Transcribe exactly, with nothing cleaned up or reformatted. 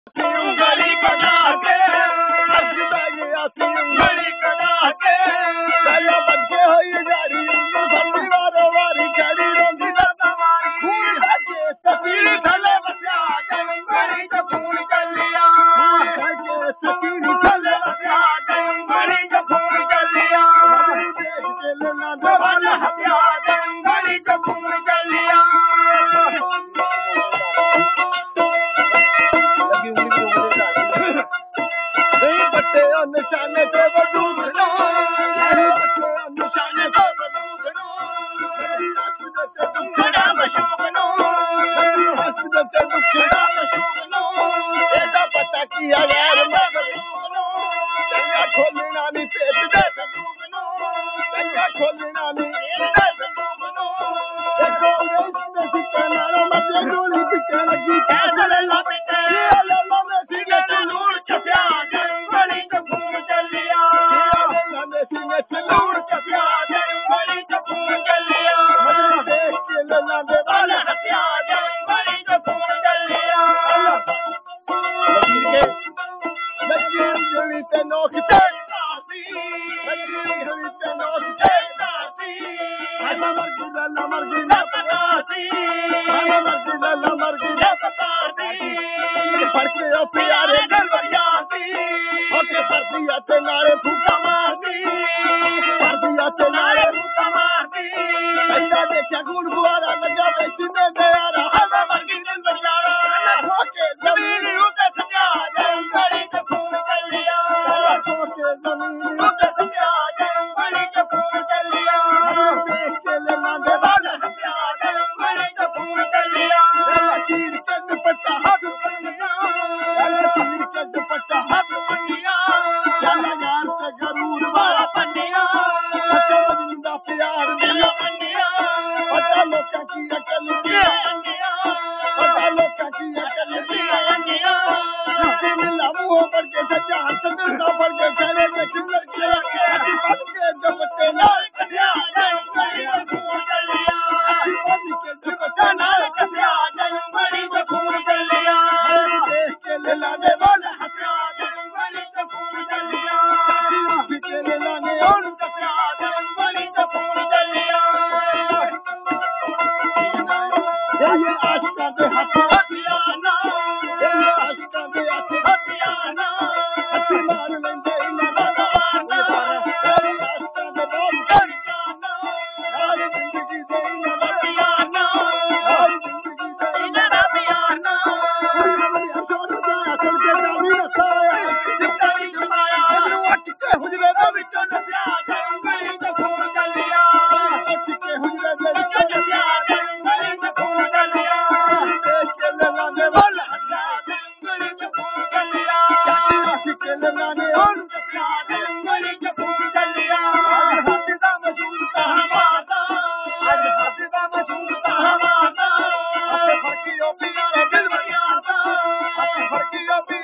गली कदा के हंसदा गया सी गली कदा के गला बच्चे होई जारी संदी वारो वारी गली रोंदी दादा मारी खून हजे सकीली थले बचा गली तो खून चलिया हजे सकीली थले बचा गली तो खून चलिया देख के लेना दवाना हत्या गली तो खून चलिया निशाने ते बंदूक नो निशाने ते बंदूक नो दुखड़ा मशूक नो हंसदे ते दुखड़ा मशूक नो एदा पता किया यार मगलूक नो चंगा खोलना नी पेट दे बंदूक नो चंगा खोलना नी पेट दे बंदूक नो देखो इसने सिक्का मारो मत गोली पिटे लगी कैसे ला पिटे ला ला में सीने ते नूर चफिया गली तो खून चलिया सीने से नूर चफिया गली तो खून चलिया देख के लला दे वाला हत्या गली तो खून चलिया लकीर गली ते नोक ते लकीर गली ते नोक ते हमा मर्गी लला मर्गी ना पतासी हमा मर्गी लला मर्गी ना पतासी फड़के ओ प्यारे गलवरियाती ओके परदिया ते नारे फूका मारदी परदिया ते नारे फूका मारदी ऐसा देखा गुड़ गुआरा लगा बेची ने गयारा हवा मर्गी दिन बचारा ओके जमीन उते सजा गली तो खून चलिया ओके जमीन उते सजा गली तो खून चलिया देख के लेना दे वाला हत्या गली तो खून चलिया तीर के दुपट्टा हाथ बनिया तीर के दुपट्टा हाथ बनिया चला यार से गरूर वाला बनिया अच्छा बजिंदा प्यार दिया बनिया पता लोका की अकल दिया बनिया पता लोका की अकल दिया बनिया जिससे मिला मुंह पर के सच्चा हंस दिल का पर के चले के किन्नर के के पद के दुपट्टे नाल कसिया गली तो खून चलिया पद के दुपट्टा नाल कसिया गली तो खून चलिया देख के लेला दे वाला हत्या गली तो खून चलिया साथी के लेला ने और कसिया गली तो खून चलिया ये आशिका दे हाथ हथियाना ये आशिका दे हाथ हथियाना हथी मार लेंगे इना दवाना तेरी आशिका दे बोल कर जाना सारी जिंदगी दे इना हथियाना सारी जिंदगी दे इना हथियाना छोड़ जाया छोड़ के जावी न साया जिंदगी जमाया अट के हुजरे दे विचों नसिया गली तो खून चलिया अट के हुजरे दे विचों नसिया गली तो खून चलिया देख के लेना दे वाला हत्या गली तो खून चलिया अट के लेना ने और कसिया गली तो खून चलिया आज हसदा मशहूर ता हमारा आज हसदा मशहूर ता हमारा अपने फरकी ओ प्यारा दिल बनिया ता अपने फरकी ओ